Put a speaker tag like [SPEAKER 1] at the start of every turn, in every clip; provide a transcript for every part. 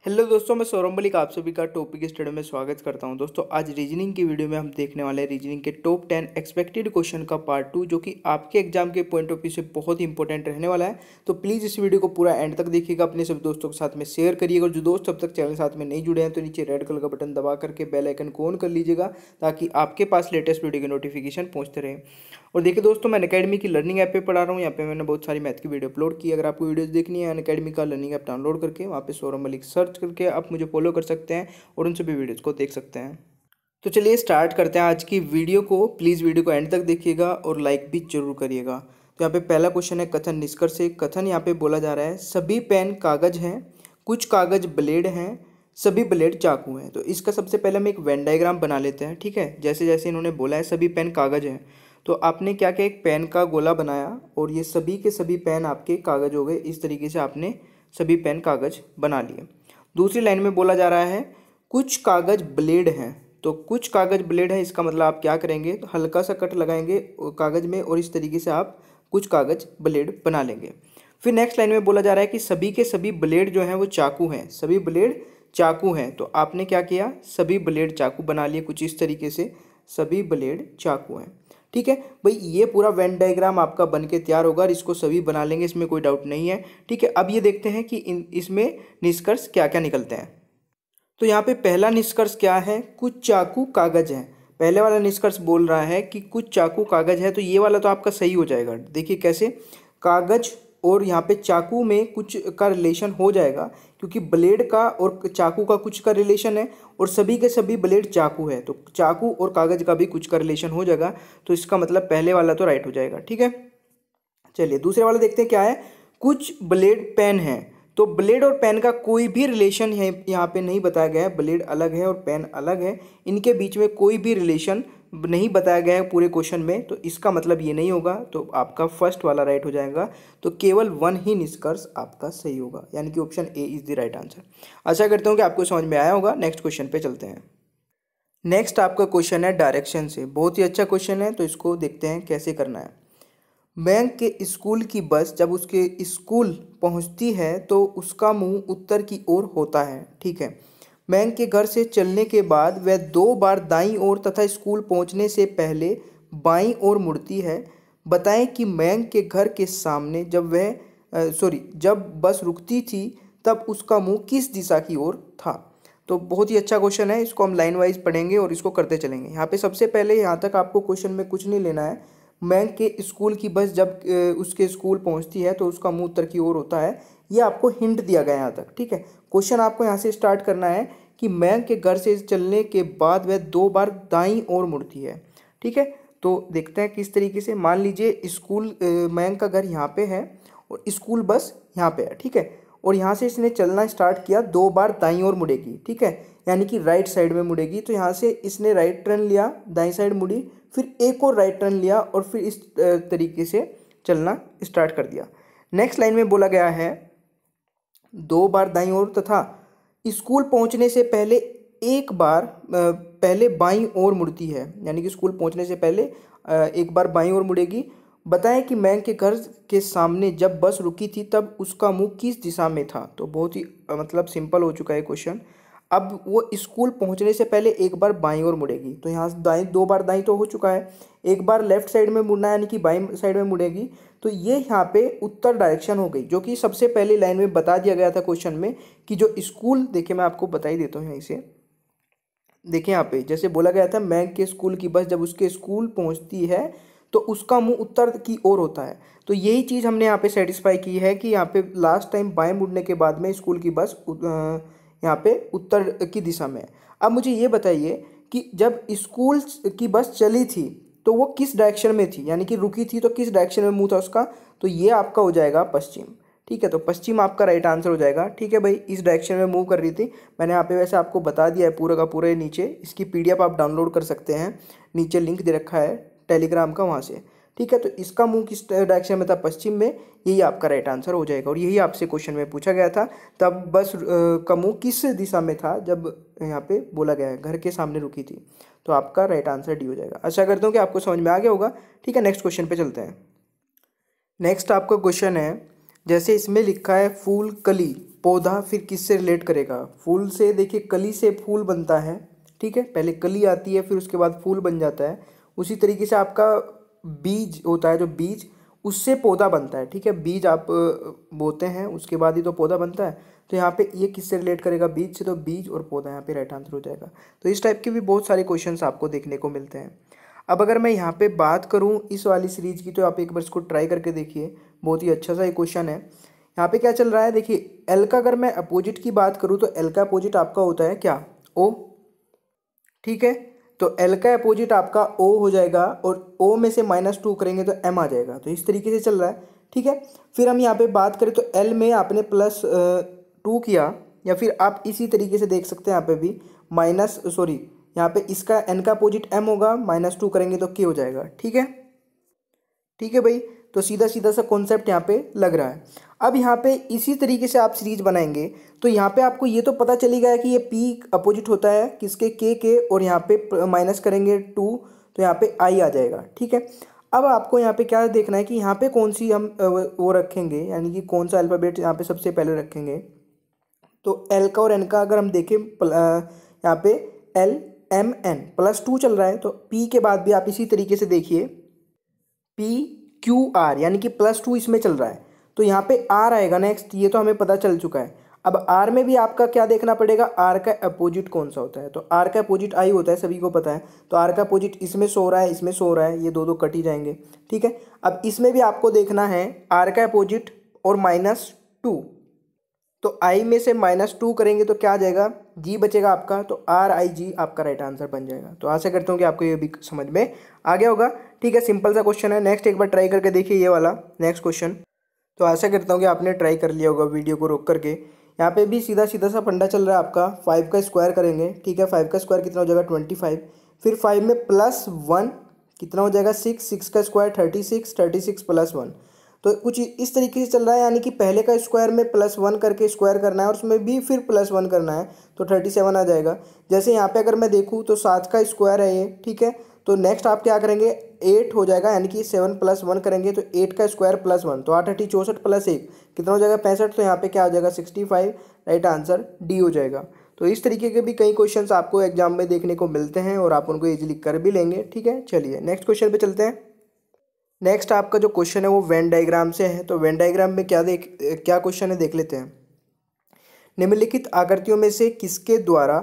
[SPEAKER 1] Hello दोस्तों, मैं सौरभ मलिक आप सभी का टॉपिक स्टडी में स्वागत करता हूं। दोस्तों आज रीजनिंग की वीडियो में हम देखने वाले हैं रीजनिंग के टॉप 10 एक्सपेक्टेड क्वेश्चन का पार्ट 2, जो कि आपके एग्जाम के पॉइंट ऑफ व्यू से बहुत ही इंपॉर्टेंट रहने वाला है। तो प्लीज़ इस वीडियो को पूरा एंड तक देखिएगा, अपने सभी दोस्तों के साथ में शेयर करिएगा। और जो दोस्त अब तक चैनल के साथ में नहीं जुड़े हैं तो नीचे रेड कलर का बटन दबा करके बेल आइकन को ऑन कर लीजिएगा, ताकि आपके पास लेटेस्ट वीडियो की नोटिफिकेशन पहुँचते रहे। और देखिए दोस्तों, मैं अनअकैडमी की लर्निंग ऐप पे पढ़ा रहा हूँ। यहाँ पे मैंने बहुत सारी मैथ की वीडियो अपलोड की। अगर आपको वीडियोस देखनी है अनअकैडमी का लर्निंग ऐप डाउनलोड करके वहाँ पे सौरभ मलिक सर्च करके आप मुझे फॉलो कर सकते हैं और उन सभी वीडियोज़ को देख सकते हैं। तो चलिए स्टार्ट करते हैं आज की वीडियो को। प्लीज़ वीडियो को एंड तक देखिएगा और लाइक भी जरूर करिएगा। तो यहाँ पे पहला क्वेश्चन है कथन निष्कर्ष से। कथन यहाँ पे बोला जा रहा है सभी पेन कागज हैं, कुछ कागज ब्लेड हैं, सभी ब्लेड चाकू हैं। तो इसका सबसे पहले हम एक वेन डायग्राम बना लेते हैं। ठीक है, जैसे जैसे इन्होंने बोला है सभी पेन कागज हैं, तो आपने क्या किया, एक पेन का गोला बनाया और ये सभी के सभी पेन आपके कागज हो गए। इस तरीके से आपने सभी पेन कागज बना लिए। दूसरी लाइन में बोला जा रहा है कुछ कागज ब्लेड हैं। तो कुछ कागज ब्लेड है, इसका मतलब आप क्या करेंगे, तो हल्का सा कट लगाएंगे कागज में और इस तरीके से आप कुछ कागज ब्लेड बना लेंगे। फिर नेक्स्ट लाइन में बोला जा रहा है कि सभी के सभी ब्लेड जो हैं वो चाकू हैं, सभी ब्लेड चाकू हैं। तो आपने क्या किया, सभी ब्लेड चाकू बना लिए कुछ इस तरीके से, सभी ब्लेड चाकू हैं। ठीक है भाई, ये पूरा वेन डायग्राम आपका बन के तैयार होगा और इसको सभी बना लेंगे, इसमें कोई डाउट नहीं है। ठीक है, अब ये देखते हैं कि इसमें निष्कर्ष क्या क्या निकलते हैं। तो यहाँ पे पहला निष्कर्ष क्या है, कुछ चाकू कागज हैं। पहले वाला निष्कर्ष बोल रहा है कि कुछ चाकू कागज है, तो ये वाला तो आपका सही हो जाएगा। देखिए कैसे, कागज और यहाँ पे चाकू में कुछ का रिलेशन हो जाएगा, क्योंकि ब्लेड का और चाकू का कुछ का रिलेशन है और सभी के सभी ब्लेड चाकू है, तो चाकू और कागज का भी कुछ का रिलेशन हो जाएगा। तो इसका मतलब पहले वाला तो राइट हो जाएगा। ठीक है, चलिए दूसरे वाला देखते हैं क्या है, कुछ ब्लेड पेन है। तो ब्लेड और पेन का कोई भी रिलेशन है यहाँ पे नहीं बताया गया है। ब्लेड अलग है और पेन अलग है, इनके बीच में कोई भी रिलेशन नहीं बताया गया है पूरे क्वेश्चन में। तो इसका मतलब ये नहीं होगा, तो आपका फर्स्ट वाला राइट हो जाएगा। तो केवल वन ही निष्कर्ष आपका सही होगा, यानी कि option A is the right answer. आशा करता हूँ कि आपको समझ में आया होगा। नेक्स्ट क्वेश्चन पे चलते हैं। नेक्स्ट आपका क्वेश्चन है डायरेक्शन से। बहुत ही अच्छा क्वेश्चन है, तो इसको देखते हैं कैसे करना है। बैंक के स्कूल की बस जब उसके स्कूल पहुंचती है तो उसका मुंह उत्तर की ओर होता है। ठीक है, बैंक के घर से चलने के बाद वह 2 बार दाईं ओर तथा स्कूल पहुंचने से पहले बाईं ओर मुड़ती है। बताएं कि बैंक के घर के सामने जब बस रुकती थी तब उसका मुंह किस दिशा की ओर था। तो बहुत ही अच्छा क्वेश्चन है, इसको हम लाइन वाइज पढ़ेंगे और इसको करते चलेंगे। यहाँ पे सबसे पहले यहाँ तक आपको क्वेश्चन में कुछ नहीं लेना है। बैंक के स्कूल की बस जब उसके स्कूल पहुंचती है तो उसका मुंह उत्तर की ओर होता है, ये आपको हिंट दिया गया है यहाँ तक। ठीक है, क्वेश्चन आपको यहाँ से स्टार्ट करना है कि बैंक के घर से चलने के बाद वह 2 बार दाईं ओर मुड़ती है। ठीक है, तो देखते हैं किस तरीके से। मान लीजिए स्कूल बैंक का घर यहाँ पे है और स्कूल बस यहाँ पे है। ठीक है, और यहाँ से इसने चलना स्टार्ट किया, 2 बार दाईं ओर मुड़ेगी। ठीक है, यानी कि राइट साइड में मुड़ेगी। तो यहाँ से इसने राइट टर्न लिया, दाईं साइड मुड़ी, फिर एक और राइट टर्न लिया और फिर इस तरीके से चलना स्टार्ट कर दिया। नेक्स्ट लाइन में बोला गया है 2 बार दाईं ओर तथा स्कूल पहुंचने से पहले एक बार पहले बाईं ओर मुड़ती है, यानी कि स्कूल पहुंचने से पहले एक बार बाईं ओर मुड़ेगी। बताएं कि बैंक के घर के सामने जब बस रुकी थी तब उसका मुंह किस दिशा में था। तो बहुत ही मतलब सिंपल हो चुका है क्वेश्चन। अब वो स्कूल पहुंचने से पहले एक बार बाईं ओर मुड़ेगी, तो यहाँ से दाईं 2 बार दाईं तो हो चुका है, एक बार लेफ्ट साइड में मुड़ना है, यानी कि बाईं साइड में मुड़ेगी। तो ये यहाँ पे उत्तर डायरेक्शन हो गई, जो कि सबसे पहली लाइन में बता दिया गया था क्वेश्चन में कि जो स्कूल, देखिए मैं आपको बता ही देता हूँ यहीं से। देखिए यहाँ पे जैसे बोला गया था, बैंक के स्कूल की बस जब उसके स्कूल पहुँचती है तो उसका मुंह उत्तर की ओर होता है। तो यही चीज़ हमने यहाँ पे सेटिस्फाई की है कि यहाँ पे लास्ट टाइम बाएं मुड़ने के बाद में स्कूल की बस यहाँ पे उत्तर की दिशा में है। अब मुझे ये बताइए कि जब स्कूल की बस चली थी तो वो किस डायरेक्शन में थी, यानी कि रुकी थी तो किस डायरेक्शन में मुंह था उसका। तो ये आपका हो जाएगा पश्चिम। ठीक है, तो पश्चिम आपका राइट आंसर हो जाएगा। ठीक है भाई, इस डायरेक्शन में मूव कर रही थी। मैंने यहाँ पे वैसे आपको बता दिया है पूरा का पूरा, नीचे इसकी पीडीएफ आप डाउनलोड कर सकते हैं, नीचे लिंक दे रखा है टेलीग्राम का, वहाँ से। ठीक है, तो इसका मुंह किस डायरेक्शन में था, पश्चिम में, यही आपका राइट आंसर हो जाएगा। और यही आपसे क्वेश्चन में पूछा गया था, तब बस का मुंह किस दिशा में था जब यहाँ पे बोला गया है घर के सामने रुकी थी। तो आपका राइट आंसर डी हो जाएगा। आशा करता हूँ कि आपको समझ में आ गया होगा। ठीक है, नेक्स्ट क्वेश्चन पे चलते हैं। नेक्स्ट आपका क्वेश्चन है, जैसे इसमें लिखा है फूल कली, पौधा फिर किससे रिलेट करेगा? फूल से। देखिए कली से फूल बनता है, ठीक है, पहले कली आती है फिर उसके बाद फूल बन जाता है। उसी तरीके से आपका बीज होता है, जो बीज उससे पौधा बनता है, ठीक है, बीज आप बोते हैं उसके बाद ही तो पौधा बनता है। तो यहाँ पे ये किससे रिलेट करेगा? बीज से, तो बीज और पौधा यहाँ पे राइट आंसर हो जाएगा। तो इस टाइप के भी बहुत सारे क्वेश्चंस आपको देखने को मिलते हैं। अब अगर मैं यहाँ पे बात करूँ इस वाली सीरीज की, तो आप एक बार इसको ट्राई करके देखिए, बहुत ही अच्छा सा एक क्वेश्चन है। यहाँ पे क्या चल रहा है, देखिए एल का अगर मैं अपोजिट की बात करूँ तो एल का अपोजिट आपका होता है क्या? ओ, ठीक है। तो एल का अपोजिट आपका ओ हो जाएगा और ओ में से -2 करेंगे तो एम आ जाएगा। तो इस तरीके से चल रहा है, ठीक है। फिर हम यहाँ पे बात करें तो एल में आपने +2 किया, या फिर आप इसी तरीके से देख सकते हैं यहाँ पे भी यहाँ पे इसका एन का अपोजिट एम होगा, -2 करेंगे तो के हो जाएगा, ठीक है। ठीक है भाई, तो सीधा सीधा सा कॉन्सेप्ट यहाँ पे लग रहा है। अब यहाँ पे इसी तरीके से आप सीरीज बनाएंगे तो यहाँ पे आपको ये तो पता चली गया कि ये पी अपोजिट होता है किसके? के, और यहाँ पे माइनस करेंगे 2 तो यहाँ पे आई आ जाएगा, ठीक है। अब आपको यहाँ पे क्या देखना है कि यहाँ पे कौन सी हम वो रखेंगे, यानी कि कौन सा अल्फ़ाबेट यहाँ पे सबसे पहले रखेंगे। तो एल का और एन का अगर हम देखें यहाँ पे LMN +2 चल रहा है, तो पी के बाद भी आप इसी तरीके से देखिए PQR, यानी कि +2 इसमें चल रहा है, तो यहाँ पे R आएगा नेक्स्ट, ये तो हमें पता चल चुका है। अब R में भी आपका क्या देखना पड़ेगा? R का अपोजिट कौन सा होता है? तो R का अपोजिट I होता है, सभी को पता है। तो R का अपोजिट इसमें सो रहा है, इसमें सो रहा है, ये दो कट ही जाएंगे, ठीक है। अब इसमें भी आपको देखना है R का अपोजिट और -2, तो I में से -2 करेंगे तो क्या आ जाएगा? G बचेगा आपका, तो RIG आपका राइट आंसर बन जाएगा। तो आशा करता हूँ कि आपको ये भी समझ में आ गया होगा, ठीक है। सिंपल सा क्वेश्चन है। नेक्स्ट एक बार ट्राई करके देखिए ये वाला नेक्स्ट क्वेश्चन। तो आशा करता हूँ कि आपने ट्राई कर लिया होगा वीडियो को रोक करके। यहाँ पे भी सीधा सीधा सा फंडा चल रहा है आपका। 5 का स्क्वायर करेंगे, ठीक है। 5 का स्क्वायर कितना हो जाएगा? 25। फिर 5 में +1 कितना हो जाएगा? 6। 6 का स्क्वायर 36, 36 +1, तो कुछ इस तरीके से चल रहा है, यानी कि पहले का स्क्वायर में +1 करके स्क्वायर करना है और उसमें भी फिर +1 करना है, तो 37 आ जाएगा। जैसे यहाँ पे अगर मैं देखूँ तो 7 का स्क्वायर है ये, ठीक है। तो नेक्स्ट आप क्या करेंगे? 8 हो जाएगा, यानी कि 7 + 1 करेंगे तो 8 का स्क्वायर +1, तो 8 8 64 + 1 कितना हो जाएगा? 65। तो यहाँ पे क्या हो जाएगा? 65, राइट आंसर डी हो जाएगा। तो इस तरीके के भी कई क्वेश्चंस आपको एग्जाम में देखने को मिलते हैं और आप उनको इजीली कर भी लेंगे, ठीक है। चलिए नेक्स्ट क्वेश्चन पे चलते हैं। नेक्स्ट आपका जो क्वेश्चन है वो वेन डायग्राम से है। तो वेन डायग्राम में क्या क्वेश्चन है देख लेते हैं। निम्नलिखित आकृतियों में से किसके द्वारा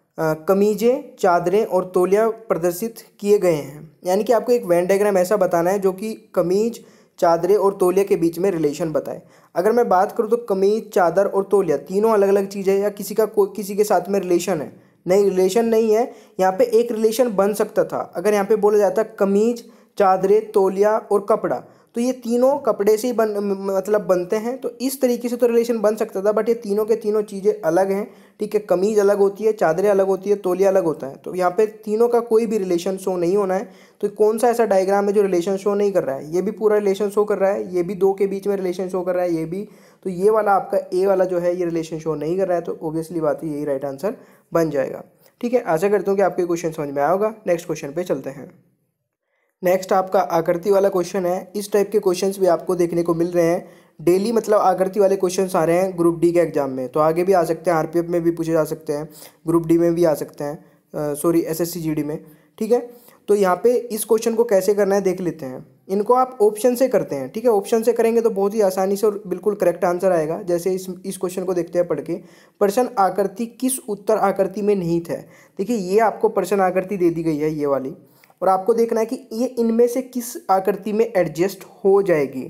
[SPEAKER 1] कमीजें, चादरें और तौलिया प्रदर्शित किए गए हैं? यानी कि आपको एक वेन डायग्राम ऐसा बताना है जो कि कमीज, चादरें और तौलिया के बीच में रिलेशन बताए। अगर मैं बात करूँ तो कमीज, चादर और तौलिया तीनों अलग अलग चीज़ है, या किसी के साथ में रिलेशन है? नहीं, रिलेशन नहीं है। यहाँ पे एक रिलेशन बन सकता था अगर यहाँ पे बोला जाता कमीज, चादरें, तौलिया और कपड़ा, तो ये तीनों कपड़े से ही मतलब बनते हैं, तो इस तरीके से तो रिलेशन बन सकता था। बट ये तीनों के तीनों चीज़ें अलग हैं, ठीक है। कमीज अलग होती है, चादरें अलग होती है, तौलिया अलग होता है, तो यहाँ पे तीनों का कोई भी रिलेशन शो नहीं होना है। तो कौन सा ऐसा डायग्राम है जो रिलेशन शो नहीं कर रहा है? ये भी पूरा रिलेशन शो कर रहा है, ये भी दो के बीच में रिलेशन शो कर रहा है, ये भी। तो ये वाला आपका ए वाला जो है ये रिलेशन शो नहीं कर रहा है, तो ऑब्वियसली बात है यही राइट आंसर बन जाएगा, ठीक है। आशा करता हूँ कि आपको क्वेश्चन समझ में आया होगा। नेक्स्ट क्वेश्चन पे चलते हैं। नेक्स्ट आपका आकृति वाला क्वेश्चन है। इस टाइप के क्वेश्चंस भी आपको देखने को मिल रहे हैं डेली, मतलब आकृति वाले क्वेश्चंस आ रहे हैं ग्रुप डी के एग्जाम में। तो आगे भी आ सकते हैं, आरपीएफ में भी पूछे जा सकते हैं, ग्रुप डी में भी आ सकते हैं, एसएससी जीडी में, ठीक है। तो यहाँ पे इस क्वेश्चन को कैसे करना है देख लेते हैं। इनको आप ऑप्शन से करते हैं, ठीक है। ऑप्शन से करेंगे तो बहुत ही आसानी से और बिल्कुल करेक्ट आंसर आएगा। जैसे इस क्वेश्चन को देखते हैं पढ़ के। प्रश्न आकृति किस उत्तर आकृति में निहित है? देखिए ये आपको प्रश्न आकृति दे दी गई है ये वाली, और आपको देखना है कि ये इनमें से किस आकृति में एडजस्ट हो जाएगी,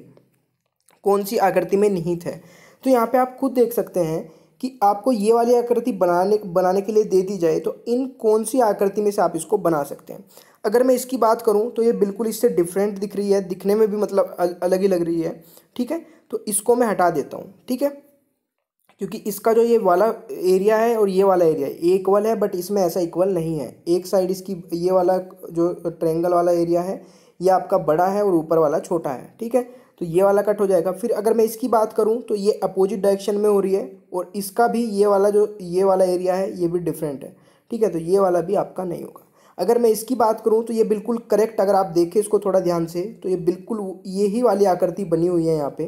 [SPEAKER 1] कौन सी आकृति में निहित है। तो यहाँ पे आप खुद देख सकते हैं कि आपको ये वाली आकृति बनाने के लिए दे दी जाए तो इन कौन सी आकृति में से आप इसको बना सकते हैं। अगर मैं इसकी बात करूँ तो ये बिल्कुल इससे डिफरेंट दिख रही है, दिखने में भी मतलब अलग ही लग रही है, ठीक है। तो इसको मैं हटा देता हूँ, ठीक है, क्योंकि इसका जो ये वाला एरिया है और ये वाला एरिया इक्वल है, बट इसमें ऐसा इक्वल नहीं है। एक साइड इसकी ये वाला जो ट्रायंगल वाला एरिया है ये आपका बड़ा है और ऊपर वाला छोटा है, ठीक है। तो ये वाला कट हो जाएगा। फिर अगर मैं इसकी बात करूँ तो ये अपोजिट डायरेक्शन में हो रही है, और इसका भी ये वाला एरिया है ये भी डिफरेंट है, ठीक है। तो ये वाला भी आपका नहीं होगा। अगर मैं इसकी बात करूँ तो ये बिल्कुल करेक्ट, अगर आप देखें इसको थोड़ा ध्यान से, तो ये बिल्कुल यही वाली आकृति बनी हुई है यहाँ पे।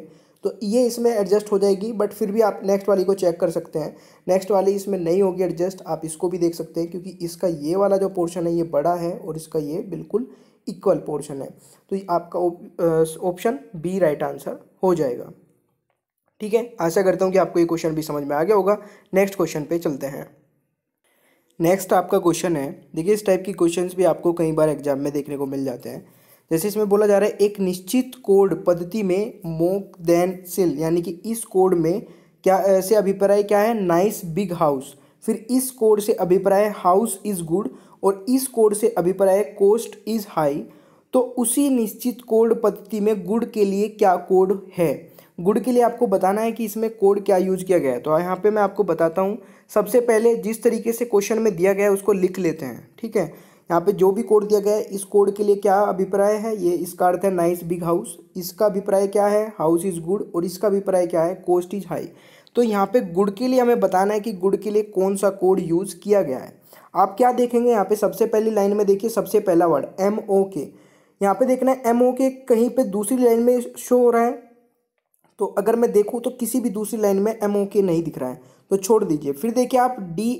[SPEAKER 1] तो ये इसमें एडजस्ट हो जाएगी, बट फिर भी आप नेक्स्ट वाली को चेक कर सकते हैं। नेक्स्ट वाली इसमें नहीं होगी एडजस्ट, आप इसको भी देख सकते हैं क्योंकि इसका ये वाला जो पोर्शन है ये बड़ा है और इसका ये बिल्कुल इक्वल पोर्शन है। तो आपका ऑप्शन बी राइट आंसर हो जाएगा। ठीक है, आशा करता हूँ कि आपको ये क्वेश्चन भी समझ में आ गया होगा। नेक्स्ट क्वेश्चन पे चलते हैं। नेक्स्ट आपका क्वेश्चन है, देखिए इस टाइप की क्वेश्चंस भी आपको कई बार एग्जाम में देखने को मिल जाते हैं। जैसे इसमें बोला जा रहा है एक निश्चित कोड पद्धति में मोक देन सिल, यानी कि इस कोड में क्या से अभिप्राय क्या है, नाइस बिग हाउस। फिर इस कोड से अभिप्राय हाउस इज गुड और इस कोड से अभिप्राय कोस्ट इज हाई। तो उसी निश्चित कोड पद्धति में गुड के लिए क्या कोड है। गुड के लिए आपको बताना है कि इसमें कोड क्या यूज किया गया है। तो यहाँ पे मैं आपको बताता हूँ। सबसे पहले जिस तरीके से क्वेश्चन में दिया गया है उसको लिख लेते हैं। ठीक है, यहाँ पे जो भी कोड दिया गया है, इस कोड के लिए क्या अभिप्राय है, ये इसका अर्थ है नाइस बिग हाउस। इसका अभिप्राय क्या है, हाउस इज गुड, और इसका अभिप्राय क्या है, कोस्ट इज हाई। तो यहाँ पे गुड के लिए हमें बताना है कि गुड के लिए कौन सा कोड यूज किया गया है। आप क्या देखेंगे यहाँ पे, सबसे पहली लाइन में देखिए सबसे पहला वर्ड MOK, यहाँ पे देखना है MOK कहीं पे दूसरी लाइन में शो हो रहा है। तो अगर मैं देखूँ तो किसी भी दूसरी लाइन में MOK नहीं दिख रहा है, तो छोड़ दीजिए। फिर देखिए आप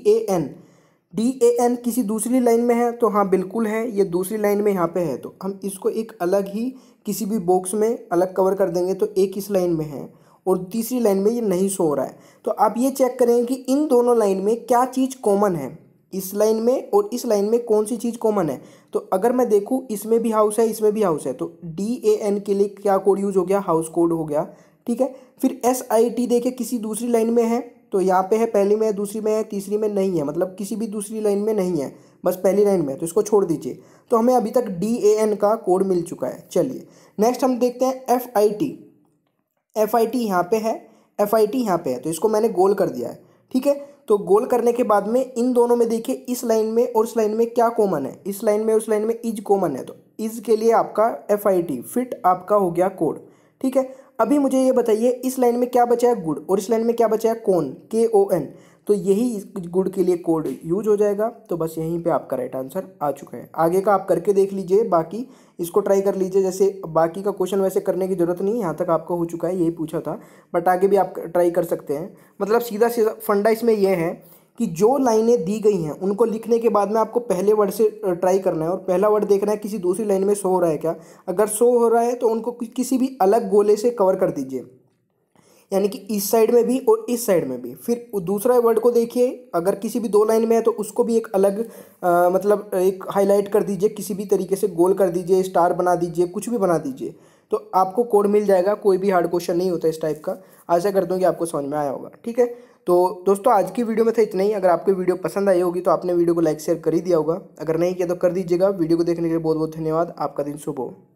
[SPEAKER 1] DAN किसी दूसरी लाइन में है, तो हाँ बिल्कुल है, ये दूसरी लाइन में यहाँ पे है। तो हम इसको एक अलग ही किसी भी बॉक्स में अलग कवर कर देंगे। तो एक इस लाइन में है और तीसरी लाइन में ये नहीं शो हो रहा है। तो आप ये चेक करेंगे कि इन दोनों लाइन में क्या चीज़ कॉमन है, इस लाइन में और इस लाइन में कौन सी चीज़ कॉमन है। तो अगर मैं देखूँ इसमें भी हाउस है, इसमें भी हाउस है, तो DAN के लिए क्या कोड यूज हो गया, हाउस कोड हो गया। ठीक है, फिर SIT देखिए किसी दूसरी लाइन में है, तो यहाँ पे है, पहली में है, दूसरी में है, तीसरी में नहीं है, मतलब किसी भी दूसरी लाइन में नहीं है, बस पहली लाइन में है, तो इसको छोड़ दीजिए। तो हमें अभी तक DAN का कोड मिल चुका है। चलिए नेक्स्ट हम देखते हैं FIT यहाँ पे है, FIT यहाँ पे है, तो इसको मैंने गोल कर दिया है। ठीक है, तो गोल करने के बाद में इन दोनों में देखिए इस लाइन में और इस लाइन में क्या कॉमन है, इस लाइन में और इस लाइन में इज कॉमन है। तो इज के लिए आपका FIT फिट आपका हो गया कोड। ठीक है, अभी मुझे ये बताइए इस लाइन में क्या बचा है, गुड, और इस लाइन में क्या बचा है, कौन, KON। तो यही इस गुड के लिए कोड यूज हो जाएगा। तो बस यहीं पे आपका राइट आंसर आ चुका है। आगे का आप करके देख लीजिए, बाकी इसको ट्राई कर लीजिए। जैसे बाकी का क्वेश्चन वैसे करने की जरूरत नहीं, यहाँ तक आपका हो चुका है, यही पूछा था, बट आगे भी आप ट्राई कर सकते हैं। मतलब सीधा सीधा फंडा इसमें यह है कि जो लाइनें दी गई हैं उनको लिखने के बाद में आपको पहले वर्ड से ट्राई करना है और पहला वर्ड देखना है किसी दूसरी लाइन में शो हो रहा है क्या। अगर शो हो रहा है तो उनको किसी भी अलग गोले से कवर कर दीजिए, यानी कि इस साइड में भी और इस साइड में भी। फिर दूसरा वर्ड को देखिए, अगर किसी भी दो लाइन में है तो उसको भी एक अलग मतलब एक हाईलाइट कर दीजिए, किसी भी तरीके से गोल कर दीजिए, स्टार बना दीजिए, कुछ भी बना दीजिए, तो आपको कोड मिल जाएगा। कोई भी हार्ड क्वेश्चन नहीं होता इस टाइप का। आशा करता हूँ कि आपको समझ में आया होगा। ठीक है, तो दोस्तों आज की वीडियो में था इतना ही। अगर आपको वीडियो पसंद आई होगी तो आपने वीडियो को लाइक शेयर कर ही दिया होगा, अगर नहीं किया तो कर दीजिएगा। वीडियो को देखने के लिए बहुत बहुत धन्यवाद। आपका दिन शुभ हो।